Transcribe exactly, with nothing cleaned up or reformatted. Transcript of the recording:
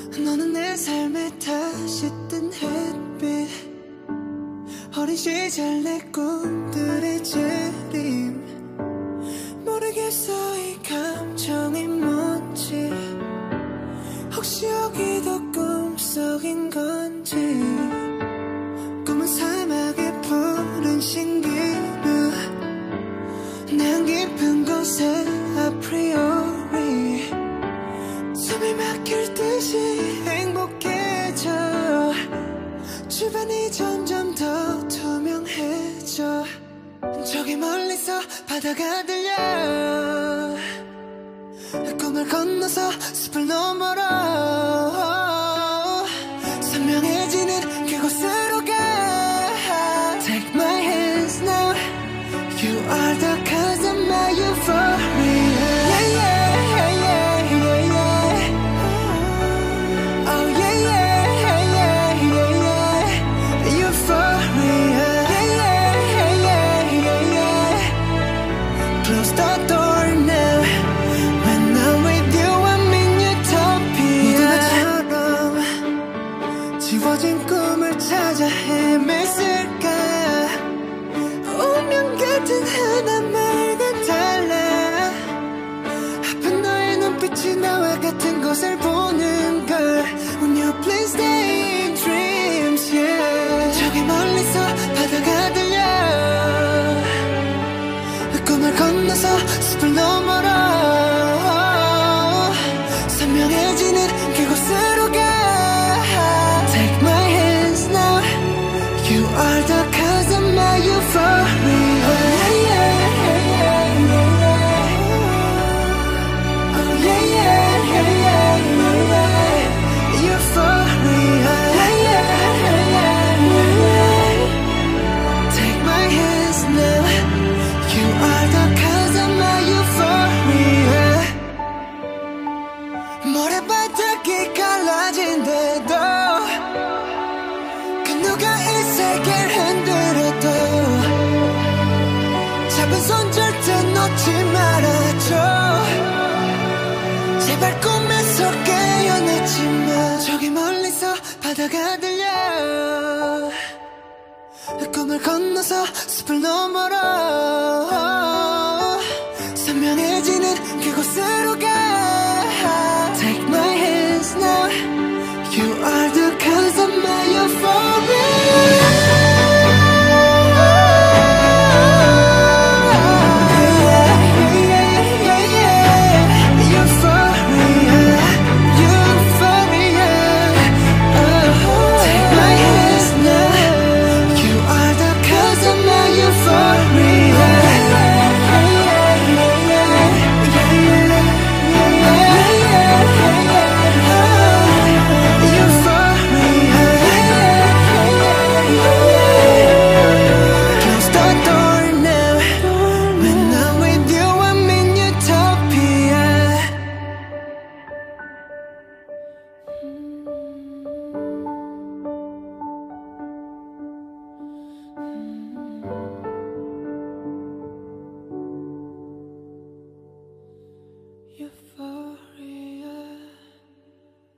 너는 내 삶에 다시 뜬 햇빛, 어린 시절 내 꿈들의 재림. 모르겠어 이 감정이 뭔지, 혹시 여기도 꿈속인 건지. 꿈은 사막의 푸른 신기루, 난 깊은 곳에 아프리오리 숨이 막힐 듯이 행복해져. 주변이 점점 더 투명해져. 저기 멀리서 바다가 들려. 꿈을 건너서 숲을 너머로 선명해지는 그곳으로 가. Take my hands now, you are the cause of my euphoria. Yeah, yeah, yeah, yeah, yeah. Oh yeah, yeah, yeah, yeah, yeah. Euphoria. Yeah, yeah, yeah, yeah, yeah. Close the door now. When I'm with you, I'm in utopia. 모두처럼 지워진 꿈을 찾아 헤맸을까. 운명 같은 하나말과 달라. 아픈 너의 눈빛이 나와 같은 것을 보는 걸. When you please stay in dreams, yeah. 저기 멀리서 바다가 들려. 꿈을 건너서 숲을 너머로 선명해지는 그곳으로 가. Take my hands now, you are the cause of my euphoria. Oh yeah, yeah, yeah, yeah, yeah. Oh yeah, yeah, yeah, yeah, yeah. Euphoria. Yeah, yeah, yeah, yeah, yeah. Take my hands now, you are the cause of my euphoria. 모래바닥이 갈라진데도 그 누가 이 세계를 흔들어도 잡은 손 절대 놓지 말아줘. 제발 꿈에서 깨어나지 마. 저기 멀리서 바다가 들려. 꿈을 건너서 숲을 너머로 선명해지는 그곳으로 가.